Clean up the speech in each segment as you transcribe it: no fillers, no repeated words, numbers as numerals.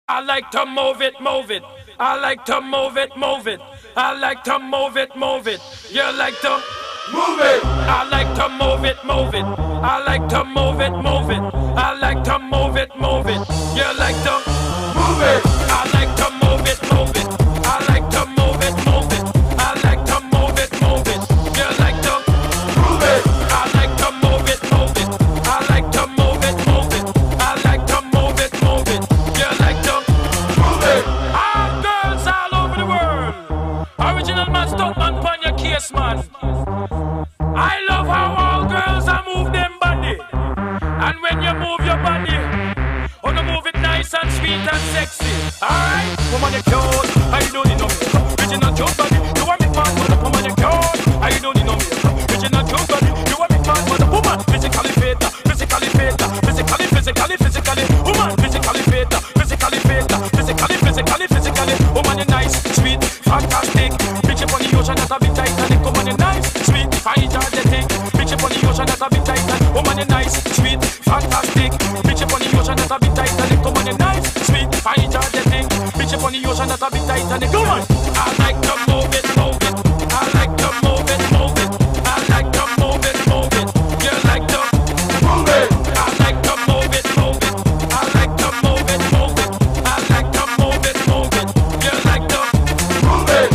I like to move it, move it. I like to move it, move it. I like to move it, move it. You like to move it. I like to move it, move it. I like to move it, move it. I like to move it, move it. You like to move it. I like to move it, move it. I like to move it, move it. I like to move it, move it. You like to move it. I like to move it, move it. I like to move it, move it. I like to move it, move it. You like to move it. All girls all over the world. Original man, stop man, pon your case, man. I love how all girls are move them body. And when you move your body, oh, no, move it nice and sweet and sexy. Alright, woman, you cute. I don't need no makeup. Original cute body. You want me man, mother, woman, you cute. I don't need no makeup. Original cute body. You want me man, mother, woman. Physically fit, physically fit, physically. Woman, physically fit, physically fit, physically. Woman, you nice, sweet, fantastic. Bitch up on the ocean, that's a bit Titanic. Woman, you nice, sweet, energetic. Bitch up on the ocean, that's a bit Titanic. Woman, you nice, sweet, fantastic. Bitch up on the ocean, that's a bit Titanic. Woman, you nice, sweet, energetic. Bitch up on the ocean, that's a bit Titanic. Come on, I like to move it, move it. I like to move it, move it. I like to move it, move it. You like to move it. I like to move it, move it. I like to move it, move it. I like to move it, move it. You like to move it.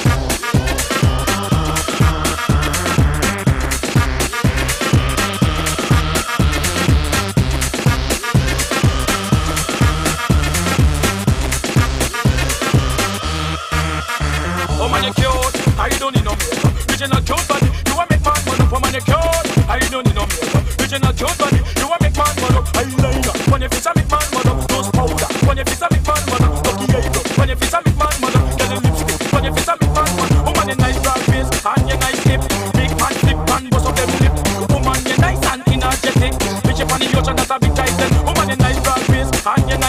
Oh man, you cute. I don't need no makeup. Original cute body. You want make man man up. Oh man, you cute. I don't need no makeup. Original cute body. You want make man man up. Eyeliner. When you face a make man man up. Nose powder. When you face a make man man up. Lucky eyebrow. When you face a make man man up. Get a lipstick. When you face a make man man up. Oh man, you nice broad face and you nice lip. Big man flip and bust up them lip. Oh man, you nice and energetic. Bitch up on the ocean, that's a big titan. Oh man, you nice broad face and you